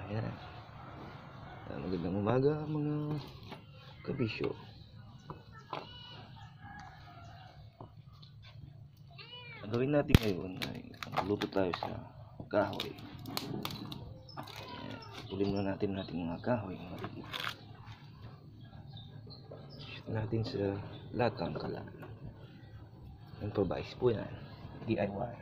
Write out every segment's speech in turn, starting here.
Ayan. Magandang umaga mga kabisyo. Ang gawin natin ngayon ay magluto tayo sa kahoy. Pulin muna natin mga kahoy. Shoot natin sa latang kalan. Improvise po yan. DIY.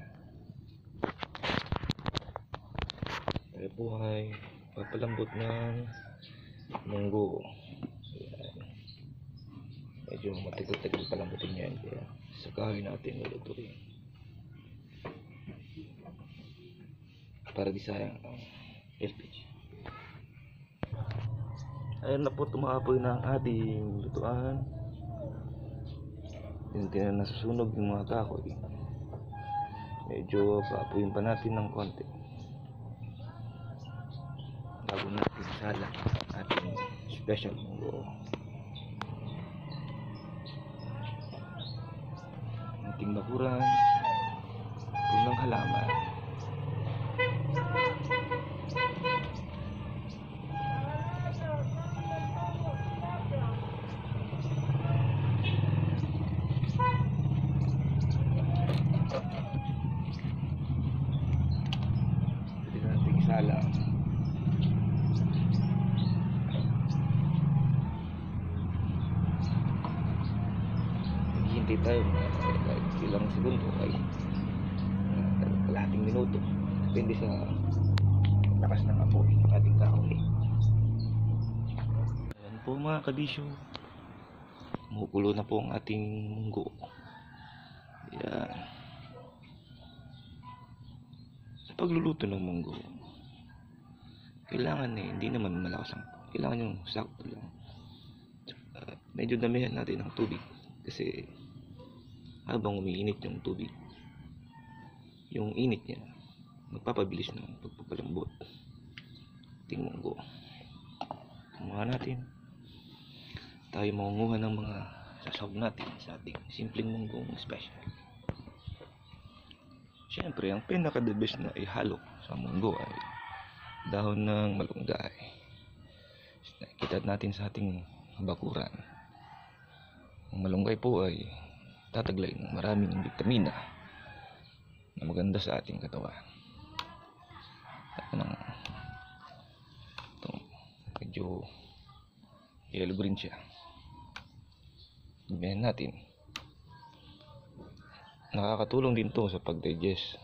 Tayo po ay papalambot ng munggo. Ayan. Medyo matagal-tagal palambutin yan, kaya sa kahoy natin lulutuin para di sayang ang LPG. Ayan na po, tumapoy na ang ating lutuan. Hindi na nasusunog yung mga kahoy. Medyo paapuyin pa natin ng konti bago natin sala ating special munggo. Ating bakuran ng halaman. Pwede natin isala. Hintay tayo kahit ilang segundo ay kalahating minuto, depende sa lakas ng apoy ng ating kahoy. Ayan po mga kabisyo, kumukulo na po ang ating munggo. Ayan. Sa pagluluto ng munggo, kailangan hindi naman malakas ang, kailangan yung sakto lang. Medyo damihan natin ng tubig kasi habang umiinit yung tubig, yung init niya magpapabilis ng pagpapalambot ating munggo. Kumuha natin, tayo mangunguha ng mga sasawag natin sa ating simpleng munggong special. Siyempre, ang pinaka the best na ihalo sa munggo ay dahon ng malunggay. Nakikita natin sa ating bakuran, ang malunggay po ay tataglay ng maraming bitamina na maganda sa ating katawan. Medyo yellow green siya. Tignan natin. Nakakatulong din to sa pag-digest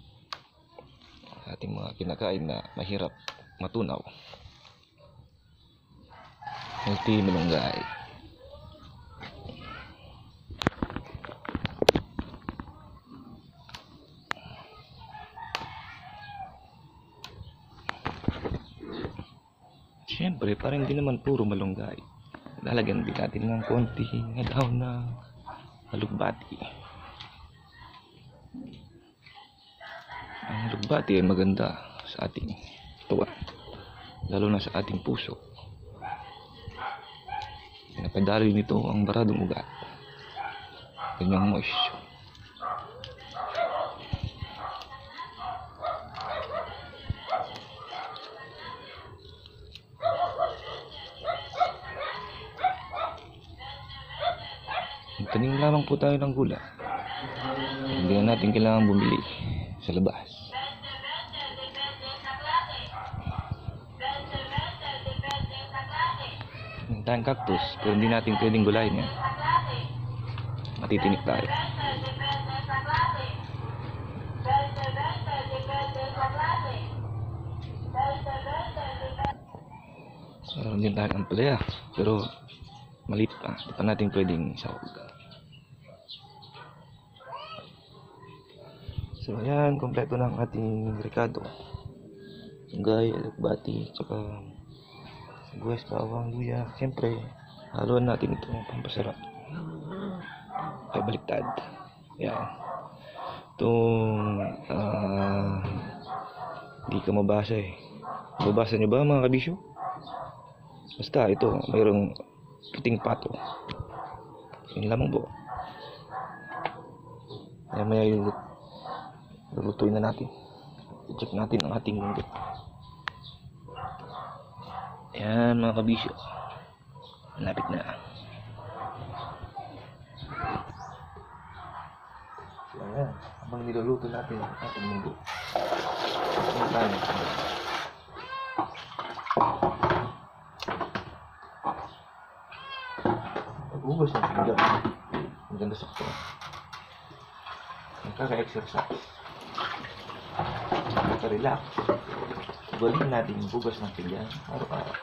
sa ating mga kinakain na mahirap matunaw. Healthy malunggay. Siyempre, parang hindi naman puro malunggay. Lalagyan din natin ng konti ng dahon na alugbati. Ang alugbati ay maganda sa ating tuwa, lalo na sa ating puso. Napadaloy nito ang baradong ugat, kanyang moisture. Tanim lamang po tayo ng gula. Hindi na natin kailangan bumili sa labas. Yung tayong cactus, pero hindi natin pwedeng gulayin yan. Matitinik tayo. Meron din tayong ampalaya, pero maliit pa. Hindi pa natin pwedeng isawag. So ayan, kompleto ng ating ricado. Gay, alugbati, tsaka sibuyas, bawang, luya. Siyempre, haluan natin ito ng pampasarap. Ay, baliktad. Ayan. Itong hindi ka mabasa eh. Mabasa nyo ba mga kabisyo? Basta ito, mayroong puting pato. Yun lamang po. Kaya may lulutuin na natin. I-check natin ang ating munggo. Ayan mga kabisyo, malapit na. So ayan, habang niluluto natin ang ating munggo, pag-ubos ng pinggan, ang ganda sakto, nakaka-exercise, nakaka-relax. Galing natin yung bugas ng pinggan araw-araw.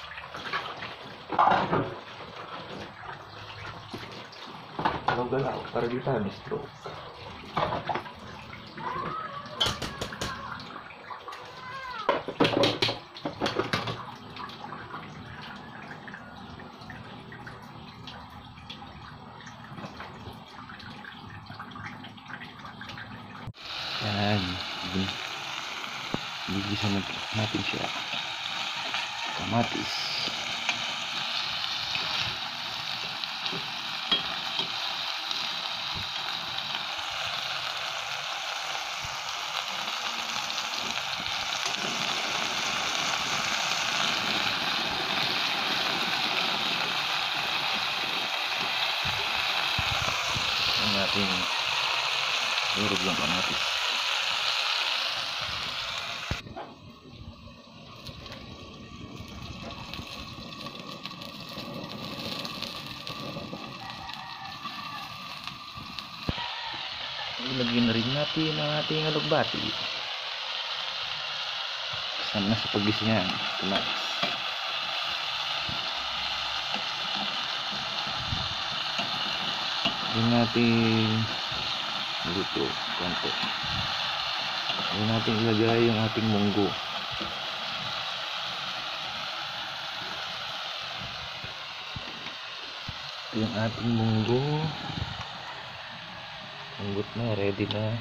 Galaw-galaw para di tayo stroke. Yan, gigisa natin siya. Kamatis, ang ating durog ng kamatis. Ilagyan na rin natin ang ating alugbati. Kasama sa pag-gising yan, kamatis. Ilagyan natin luto, konti. Ilagyan natin ilagay yung ating munggo. Yung ating munggo. Munggot na, ready na.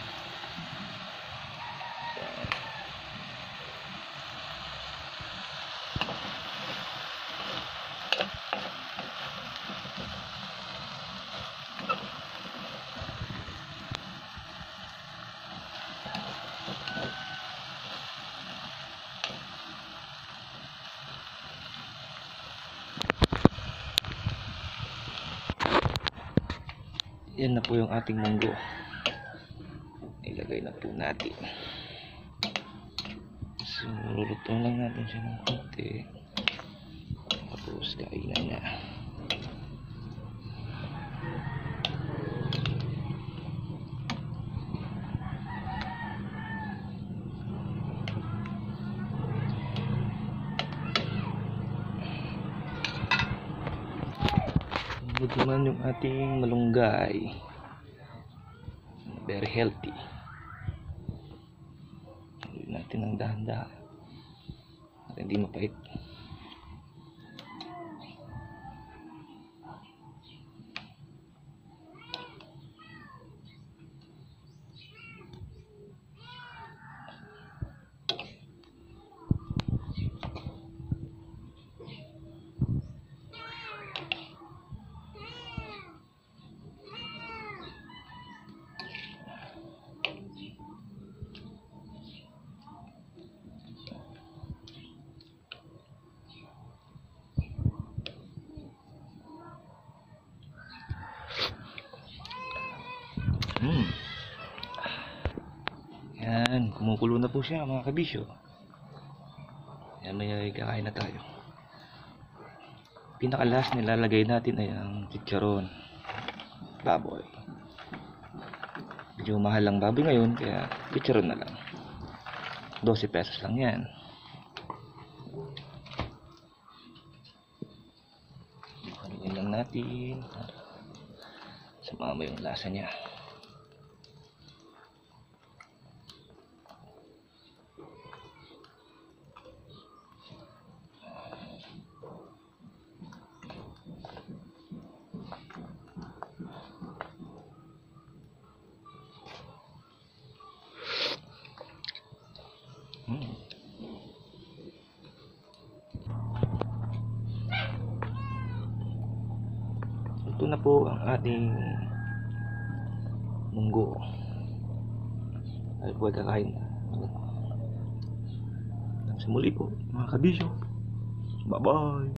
Yan na po yung ating munggo. Ilagay na po natin. So, lulutuin lang natin siya ng konti. Tapos, kainan na. Ito naman yung ating malunggay. Very healthy. Gawin natin ng dahan-dahan at hindi mapait. Yan, kumukulo na po siya mga kabisyo. Yan, may kakain na tayo. Pinakalas nilalagay natin ay ang chicharon, baboy. Medyo mahal ang baboy ngayon, kaya chicharon na lang. 12 pesos lang yan. Haluin lang natin. Sumama yung lasa niya. Ito na po ang ating munggo. Ay po kakain na. Sa muli po mga kabisyo. Bye-bye.